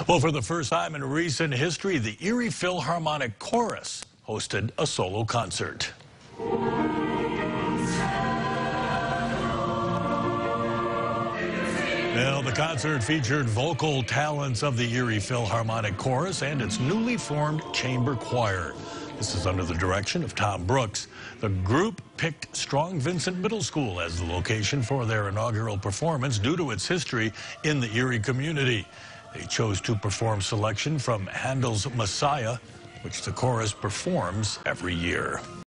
Well, for the first time in recent history, the Erie Philharmonic Chorus hosted a solo concert. Well, the concert featured vocal talents of the Erie Philharmonic Chorus and its newly formed chamber choir. This is under the direction of Tom Brooks. The group picked Strong Vincent Middle School as the location for their inaugural performance due to its history in the Erie community. They chose to perform selection from Handel's Messiah, which the chorus performs every year.